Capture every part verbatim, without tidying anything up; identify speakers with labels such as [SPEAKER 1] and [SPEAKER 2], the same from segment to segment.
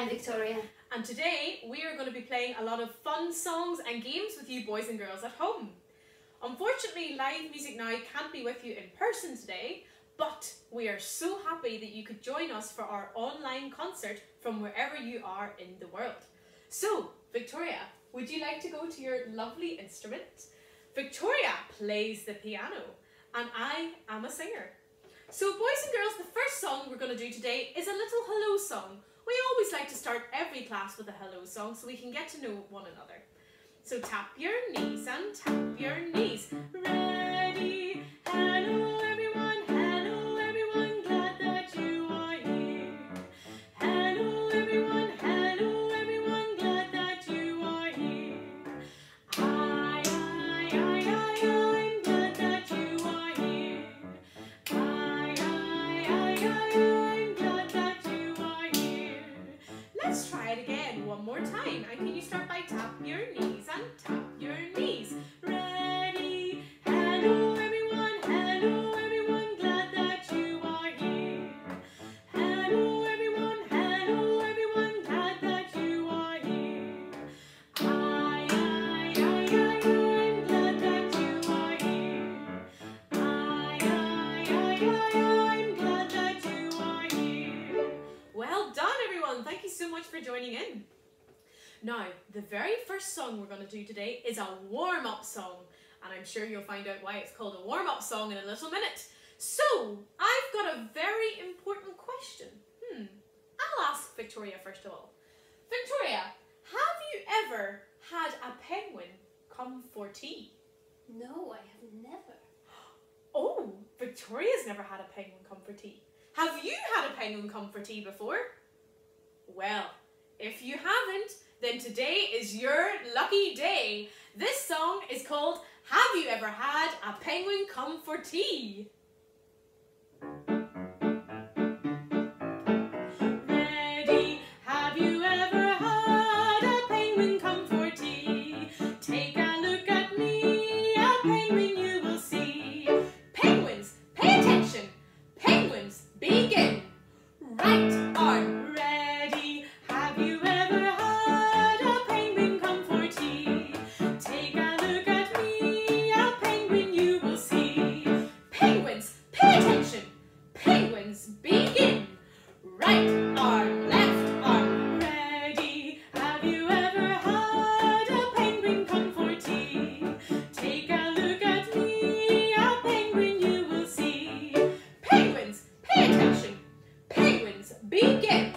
[SPEAKER 1] Victoria.
[SPEAKER 2] And today we are going to be playing a lot of fun songs and games with you boys and girls at home. Unfortunately, Live Music Now can't be with you in person today, but we are so happy that you could join us for our online concert from wherever you are in the world. So, Victoria, would you like to go to your lovely instrument? Victoria plays the piano and I am a singer. So boys and girls, the first song we're going to do today is a little hello song. We always like to start every class with a hello song so we can get to know one another. So tap your knees and tap your knees. Ready? Hello everyone, hello everyone, glad that you are here. Hello everyone, hello everyone, glad that you are here. I, I, I, I, I'm glad that you are here. I, I, I, I, I'm glad that you are here. Let's try it again one more time. And can you start by tap your knees and tap your knees. Ready? Hello everyone, hello everyone, glad that you are here. Hello everyone, hello everyone, glad that you are here. I, I, I, I, I'm glad that you are here. I, I, I, I, I'm glad that you are here. Well done everyone, thank you so much for joining in. Now, the very first song we're going to do today is a warm-up song, and I'm sure you'll find out why it's called a warm-up song in a little minute. So, I've got a very important question. Hmm, I'll ask Victoria first of all. Victoria, have you ever had a penguin come for tea?
[SPEAKER 1] No, I have never.
[SPEAKER 2] Oh, Victoria's never had a penguin come for tea. Have you had a penguin come for tea before? Well, if you haven't, then today is your lucky day. This song is called Have You Ever Had a Penguin Come for Tea? Ready? Have you ever had a penguin come for tea? Take a look at me, a penguin you will see. Penguins, pay attention. Penguins, begin. Right arm, ready. Have you ever had a penguin come for tea? Take a look at me, a penguin you will see. Penguins, pay attention. Penguins, begin. Right arm, left arm, ready. Have you ever had a penguin come for tea? Take a look at me, a penguin you will see. Penguins, pay attention. Penguins, begin.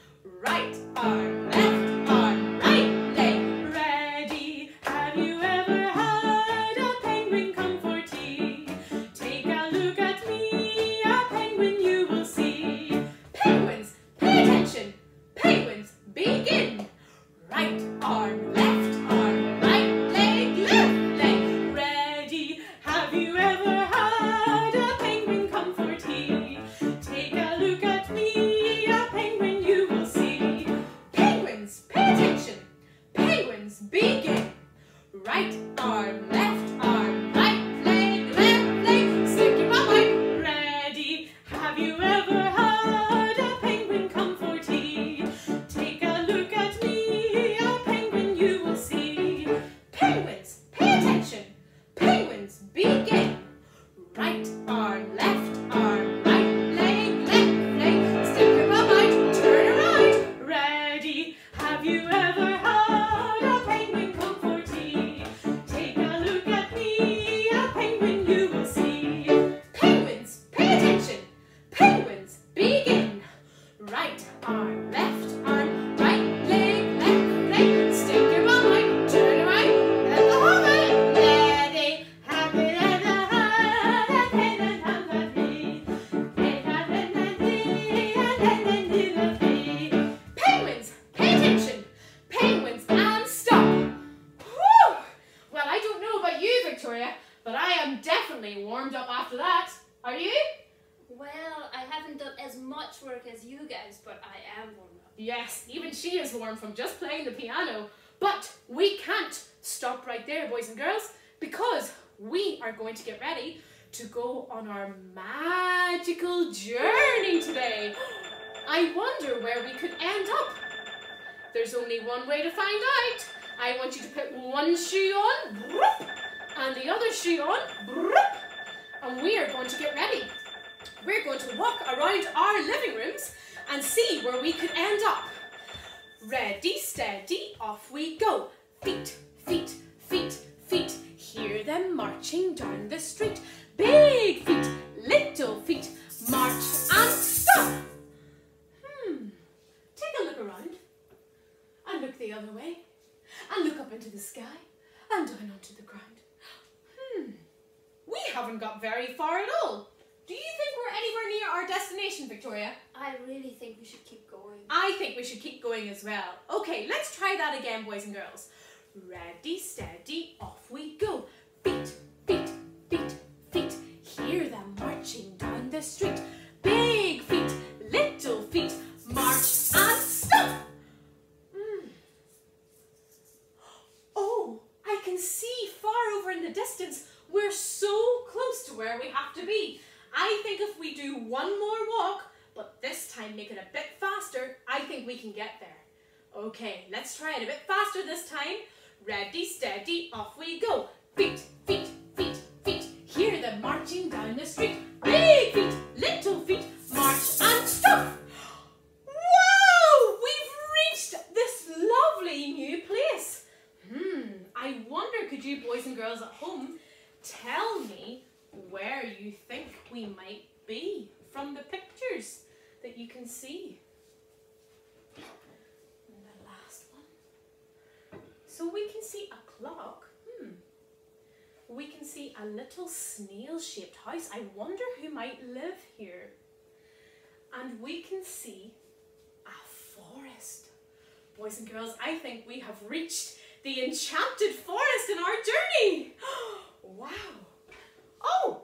[SPEAKER 2] Right arm, left arm, right leg, ready. Have you ever had a penguin come for tea? Take a look at me, a penguin you will see. Penguins, pay attention. Penguins, begin. Right arm, left arm, right leg, left leg, ready. Have you ever had a penguin come for tea? Take a look at me, a penguin you will see. Penguins, pay attention. Penguins, begin. Right arm, left arm, right leg, left leg, stick your bum out. Ready? Have you ever had a penguin come for tea? Take a look at me, a penguin you will see. Penguins, pay attention. Penguins, begin. Right arm, left arm, right leg, left leg, stick your bum out, turn around. Ready? Have you ever had a penguin come for tea? Take a look at me, a penguin you will see. Penguins, pay attention. Penguins, begin. Right arm, left arm, right leg, left leg, stick your bum out, turn around, let the hog out. Ready? Have you ever had a penguin come for tea? Take a look at me, a penguin you will see. Penguins, pay attention. Penguins, and stop. Whew! Well, I don't know about you, Victoria, but I am definitely warmed up after that. Are you?
[SPEAKER 1] Well, I haven't done as much work as you guys, but I am warm up.
[SPEAKER 2] Yes, even she is warm from just playing the piano. But we can't stop right there, boys and girls, because we are going to get ready to go on our magical journey today. I wonder where we could end up. There's only one way to find out. I want you to put one shoe on, and the other shoe on, and we are going to get ready. We're going to walk around our living rooms and see where we could end up. Ready, steady, off we go. Feet, feet, feet, feet. Hear them marching down the street. Big feet, little feet, march and stop. Hmm, take a look around and look the other way and look up into the sky and down onto the ground. Hmm, we haven't got very far at all. Do you think we're anywhere near our destination, Victoria?
[SPEAKER 1] I really think we should keep going.
[SPEAKER 2] I think we should keep going as well. Okay, let's try that again, boys and girls. Ready, steady, off we go. Feet, feet, feet, feet. Hear them marching down the street. Big feet, little feet, march and stop. Mm. Oh, I can see far over in the distance. We're so close to where we have to be. I think if we do one more walk, but this time make it a bit faster, I think we can get there. Okay, let's try it a bit faster this time. Ready, steady, off we go. Feet, feet, feet, feet. Hear them marching down the street. Big feet, little feet, march and stop. Whoa! We've reached this lovely new place. Hmm, I wonder, could you boys and girls at home tell me where you think we might be from the pictures that you can see? And the last one. So we can see a clock. Hmm. We can see a little snail-shaped house. I wonder who might live here. And we can see a forest. Boys and girls, I think we have reached the enchanted forest in our journey. Wow. Oh!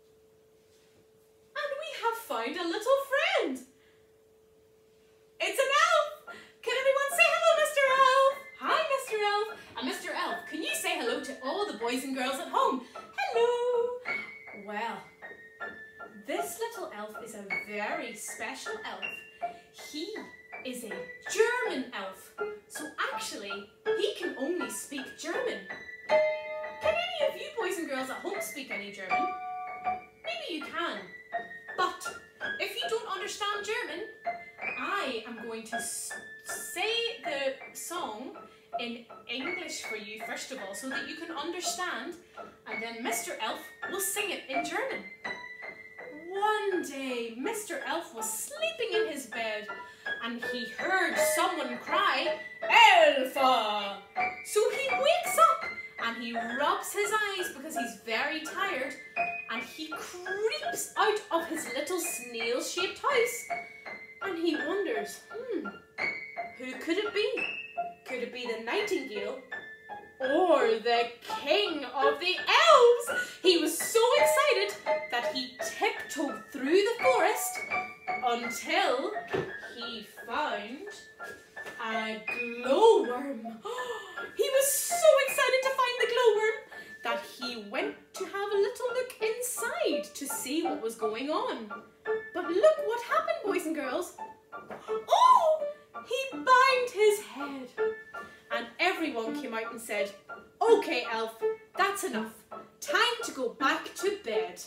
[SPEAKER 2] And we have found a little friend. It's an elf. Can everyone say hello, Mister Elf? Hi, Mister Elf. And Mister Elf, can you say hello to all the boys and girls at home? Hello. Well, this little elf is a very special elf. He is a German elf. So actually, he can only speak German. Can any of you boys and girls at home speak any German? Maybe you can. But if you don't understand German, I am going to say the song in English for you first of all, so that you can understand, and then Mister Elf will sing it in German. One day, Mister Elf was sleeping in his bed, and he heard someone cry, "Elfa!" So he wakes up, and he rubs his eyes because he's very tired, and he creeps out of his little snail-shaped house, and he wonders, hmm, who could it be? Could it be the nightingale or the king of the elves? He was so excited that he tiptoed through the forest until he found a glowworm. He was so excited to find the glowworm that he went to have a little look inside to see what was going on. But look what happened, boys and girls. Oh! He banged his head. And everyone came out and said, "Okay, Elf, that's enough. Time to go back to bed."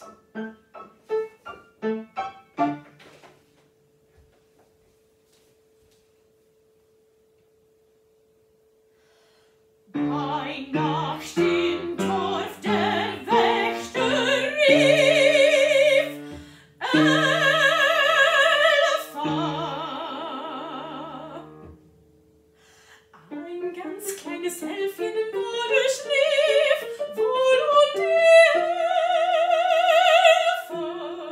[SPEAKER 2] Bei Nacht im Dorf der Wächter rief, Elfa. Ein ganz kleines Elfchen im Bode schlief, wohl und Elfa.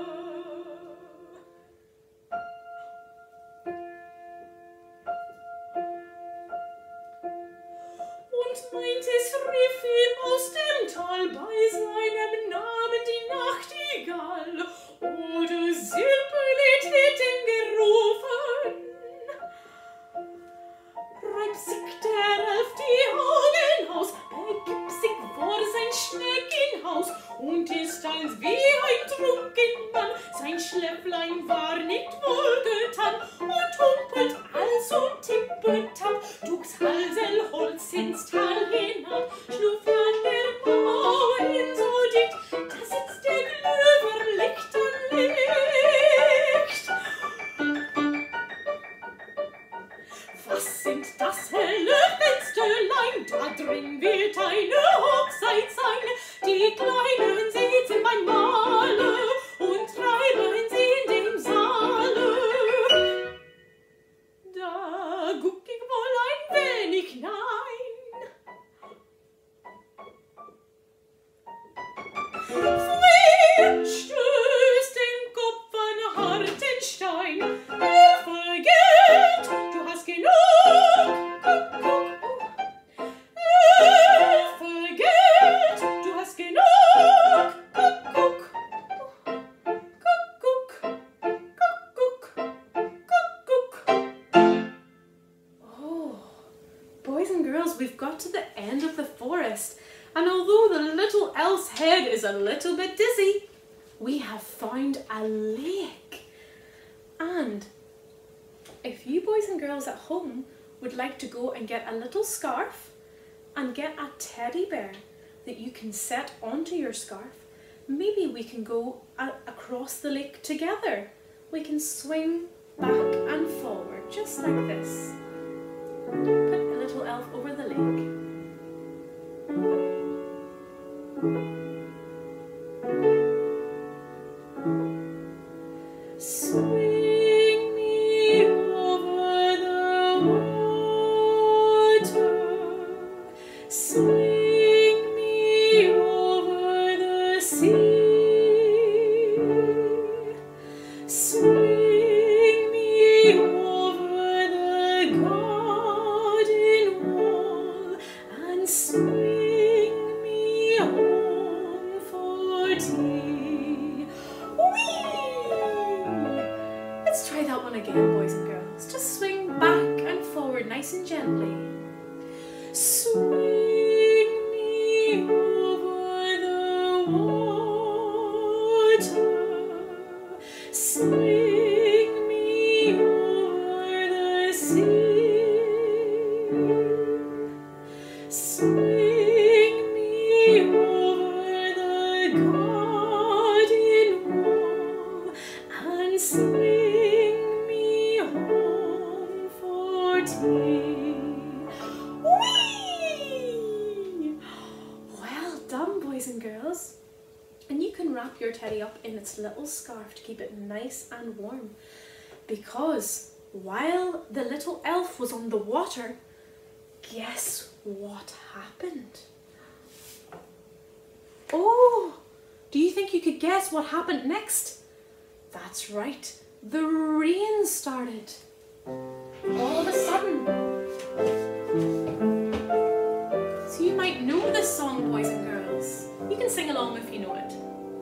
[SPEAKER 2] Und meint, es rief ihm aus dem Tal bei seinem Namen die Nachtigall, oder Silberlied hätt ihn gerufen. Reibt sich der Elf die Augen aus, begibt sich vor sein Schneckenhaus und ist als wie ein Trunkenmann. Sein Schläflein war nicht wohlgetan und humpelt also tippetapp. Du ins Tal hinab, schlug an der Mauern so dicht, dass ins der Glühwürmlicht anlegt. Was sind das helle Fensterlein? Da drin wird eine Hochzeit sein. Die Kleinen sitzen beim Mahle und treiben sie in dem Saale. Da guck ich wohl ein wenig hinein. Wer stößt den Kopf an harten Stein? Hilfe, Geld, du hast genug. Guck, guck. Hilfe, Geld, du hast genug. Guck, guck. Guck, guck. Guck, guck. Guck, guck. Oh, boys and girls, we've got to the end of the forest. And although the little elf's head is a little bit dizzy, we have found a lake. And if you boys and girls at home would like to go and get a little scarf and get a teddy bear that you can set onto your scarf, maybe we can go a across the lake together. We can swing back and forward just like this. Put a little elf over the lake. Swing me over the water, swing me over the sea, swing me over the garden wall, and swing me home for tea. Whee! Let's try that one again, boys and girls. Just swing back and forward nice and gently. Swing me over the water, swing me over the sea, swing me over the garden wall, and swing me home for tea. Whee! Well done, boys and girls. And you can wrap your teddy up in its little scarf to keep it nice and warm. Because while the little elf was on the water, guess what happened? Oh, do you think you could guess what happened next? That's right, the rain started. All of a sudden. So you might know this song, boys and girls. You can sing along if you know it.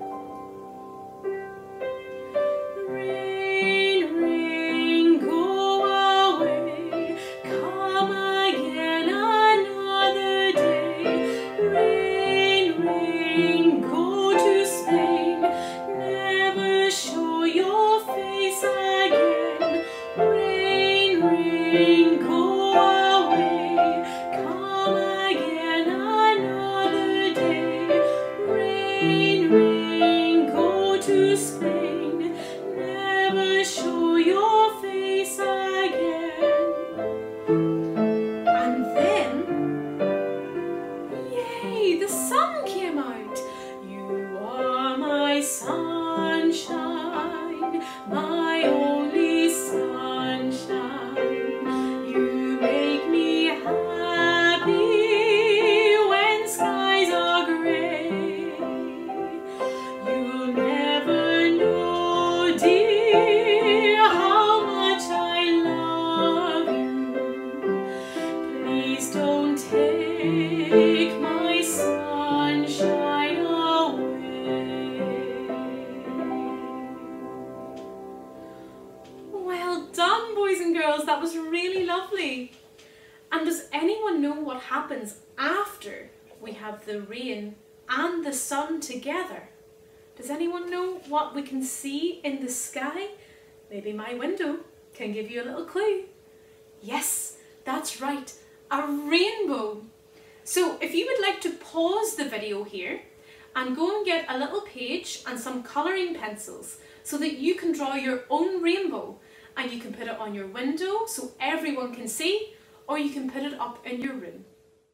[SPEAKER 2] Rain, rain, go away, come again another day. Rain, rain, go to Spain, never show your face again. Rain, rain, go away, come again another day. Rain, rain, go to Spain, never show your face again. And then, yay, the sun came out. You are my sunshine, my only sunshine. You make me happy when skies are grey. You'll never know, dear, how much I love you. Please don't take my sunshine away. Well done, boys and girls. That was really lovely. And does anyone know what happens after we have the rain and the sun together? Does anyone know what we can see in the sky? Maybe my window can give you a little clue. Yes, that's right. A rainbow. So if you would like to pause the video here and go and get a little page and some colouring pencils so that you can draw your own rainbow, and you can put it on your window so everyone can see, or you can put it up in your room.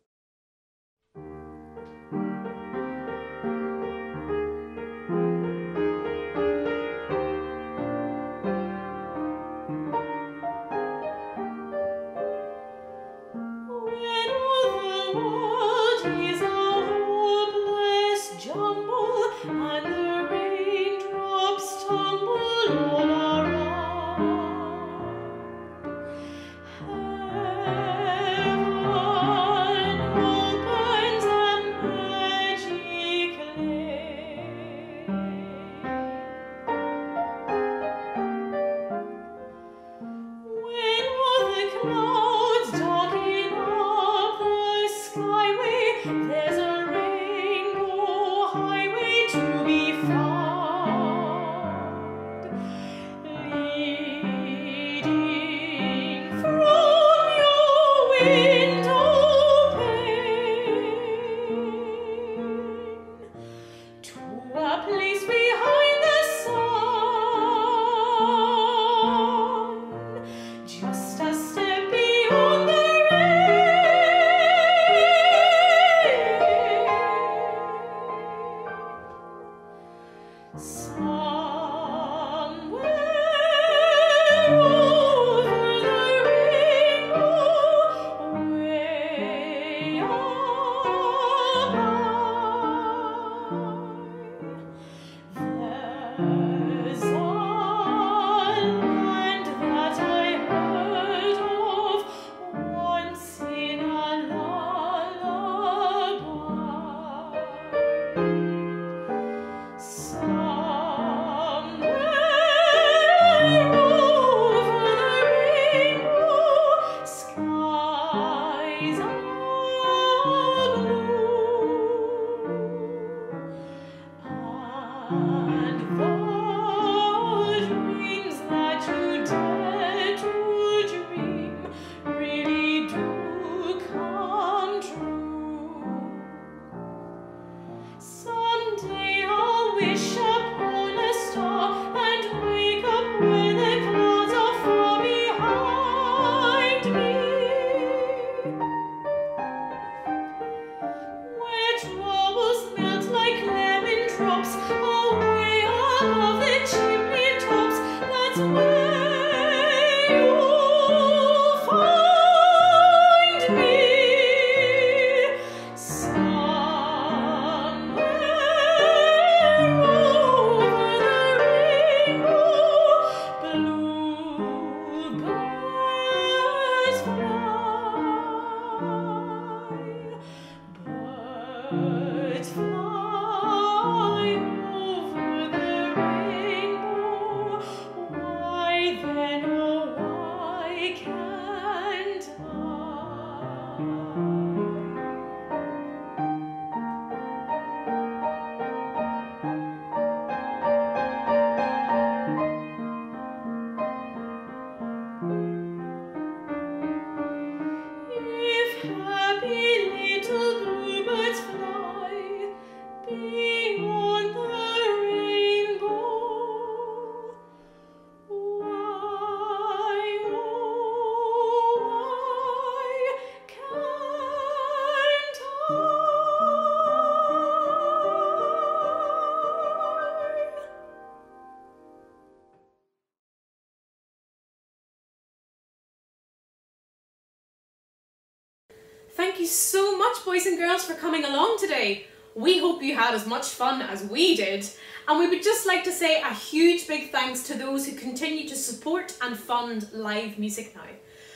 [SPEAKER 2] Thank you so much, boys and girls, for coming along today. We hope you had as much fun as we did, and we would just like to say a huge big thanks to those who continue to support and fund live music now.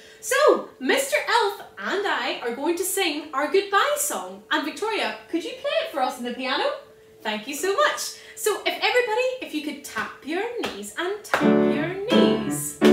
[SPEAKER 2] So, Mister Elf and I are going to sing our goodbye song, and Victoria, could you play it for us on the piano? Thank you so much. So if everybody, if you could tap your knees and tap your knees.